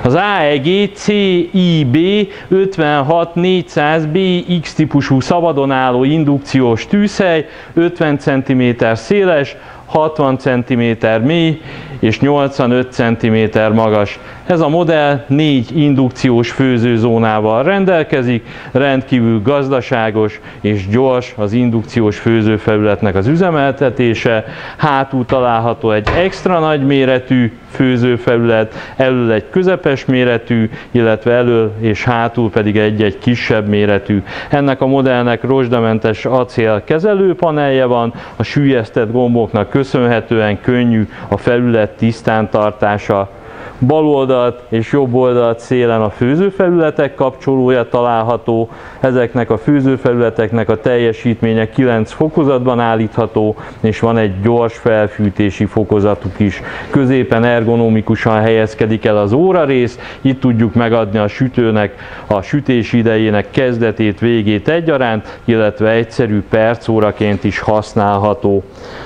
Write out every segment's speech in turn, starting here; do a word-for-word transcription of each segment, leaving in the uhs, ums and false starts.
Az á e gé cé i bé ötvenhat négyszáz bé X típusú szabadon álló indukciós tűzhely, ötven centiméter széles, hatvan centiméter mély és nyolcvanöt centiméter magas. Ez a modell négy indukciós főzőzónával rendelkezik, rendkívül gazdaságos és gyors az indukciós főzőfelületnek az üzemeltetése. Hátul található egy extra nagy méretű főzőfelület, elől egy közepes méretű, illetve elől és hátul pedig egy-egy kisebb méretű. Ennek a modellnek rozsdamentes acél kezelőpanelje van, a süllyesztett gomboknak köszönhetően könnyű a felület tisztán tartása. Bal oldalt és jobb oldalt szélen a főzőfelületek kapcsolója található. Ezeknek a főzőfelületeknek a teljesítménye kilenc fokozatban állítható, és van egy gyors felfűtési fokozatuk is. Középen ergonomikusan helyezkedik el az órarész, itt tudjuk megadni a sütőnek a sütés idejének kezdetét, végét egyaránt, illetve egyszerű percóraként is használható.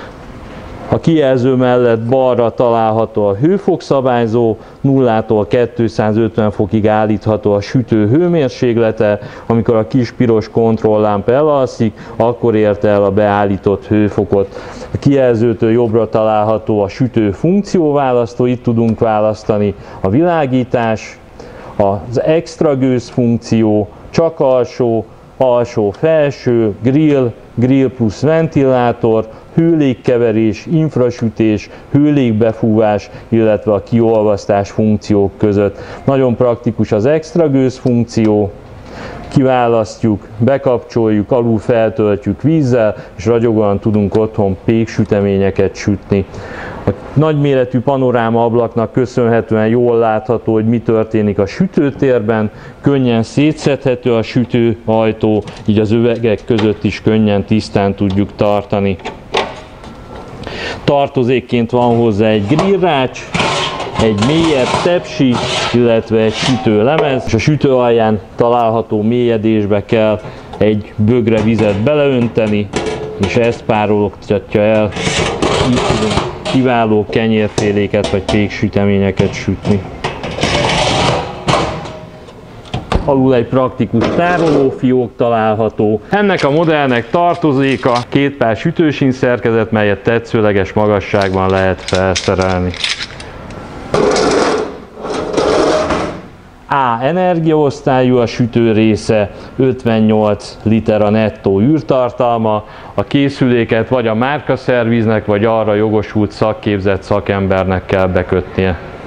A kijelző mellett balra található a hőfokszabályzó, nullától kétszázötven fokig állítható a sütő hőmérséklete, amikor a kis piros kontrolllámpa elalszik, akkor érte el a beállított hőfokot. A kijelzőtől jobbra található a sütő funkcióválasztó, itt tudunk választani a világítás, az extra gőz funkció, csak alsó, alsó-felső, grill, grill plusz ventilátor, hőlégkeverés, infrasütés, hőlégbefúvás, illetve a kiolvasztás funkciók között. Nagyon praktikus az extra gőz funkció, kiválasztjuk, bekapcsoljuk, alul feltöltjük vízzel, és ragyogóan tudunk otthon péksüteményeket sütni. A nagyméretű panoráma ablaknak köszönhetően jól látható, hogy mi történik a sütőtérben, könnyen szétszedhető a sütőajtó, így az üvegek között is könnyen tisztán tudjuk tartani. Tartozékként van hozzá egy grillrács, egy mélyebb tepsi, illetve egy sütőlemez, és a sütő alján található mélyedésbe kell egy bögre vizet beleönteni, és ezt párologtatja el, így tudunk kiváló kenyérféléket vagy péksüteményeket sütni. Alul egy praktikus tárolófiók található. Ennek a modellnek tartozéka két pár sütősín szerkezet, melyet tetszőleges magasságban lehet felszerelni. A energiaosztályú a sütő része, ötvennyolc liter a nettó űrtartalma, a készüléket vagy a márkaszerviznek, vagy arra jogosult szakképzett szakembernek kell bekötnie.